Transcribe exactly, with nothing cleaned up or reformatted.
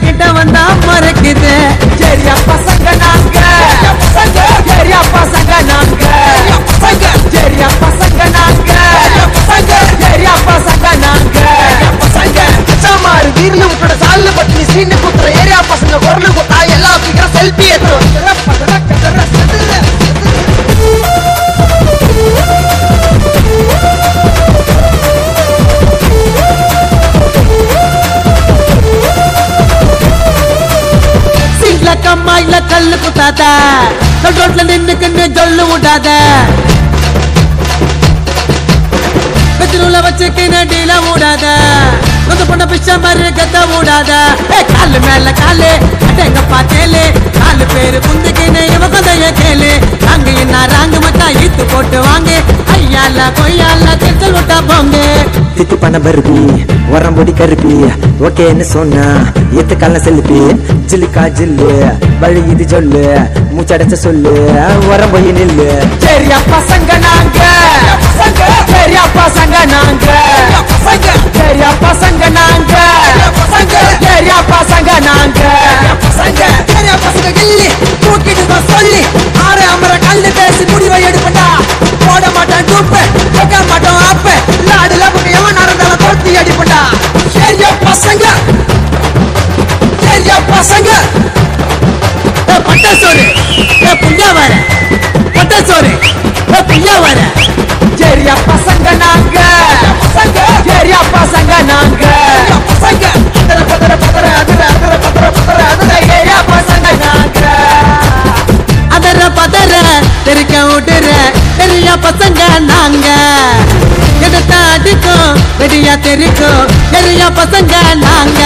கிட்ட வந்தா மறக்குது ஏரியா பசங்க நாங்க ஏரியா பசங்க நாங்க ஏரியா பசங்க நாங்க ஏரியா பசங்க நாங்க மாறு வீர்ல விட்டுட சால்ல பத்தி சீனு குத்துற ஏரியா பசங்க குரலு குத்தா எல்லா சீக்கிரம் செல்ஃபி எடுத்துரும் சீட்ல கம்மாயில கல்லு குத்தாத ரோட்ல நின்னுக்குன்னு ஜொல்லு விடாத வெத்தினூல வச்சுக்கின டீல விடாத நொந்த பொண்ண பிச்சை மாதிரி கத்த விடாத காலு மேல காலு அடங்க பார்த்தேலே நாலு பேரு குந்துக்கின்னு இவ கொந்தைய கேளு அங்க என்ன ராங்கு மட்டா ஈத்து போட்டு வாங்க ஐயால கொய்யால கெச்சல் விட்டா போங்க திட்டு பண்ண பருப்பி உரம்பொடி கருப்பி ஓகேன்னு சொன்னா எத்து கல்ல செல்லுப்பி ஜில்லுக்கா ஜில்லு வழி இது சொல்லு மூச்சடைச்ச சொல்லு உரம்பொய் நில்லு ஏரியா பசங்க நாங்க ஏரியா பசங்க நாங்க ஏரியா பசங்க நாங்க ஏரியா பசங்க நாங்க ஏரியா பசங்க கில்லி தூக்கிட்டு சொல்லி ஆறு அமர கல்லு பேசி முடிவை எடுப்பா போட மாட்டான் டூப்பு கேட்க மாட்டோம் அப்ப நாடுல எவன் நடந்தாலும் தோல்வி அடிப்பா ஏரியா பசங்க ஏரியா பசங்க பட்ட சோறு புள்ளா வர பட்ட சோறு புள்ளா வர ஏரியா பசங்க நாங்க ஏரியா பசங்க நாங்க பதற பதற பதற அதர அதர பதற பதற அதர ஏரியா பசங்க நாங்க அதர பதற தெரிக்க விடுற ஏரியா பசங்க நாங்க எடுத்த அடிக்கும் வெடியா தெரிக்கும் ஏரியா பசங்க நாங்க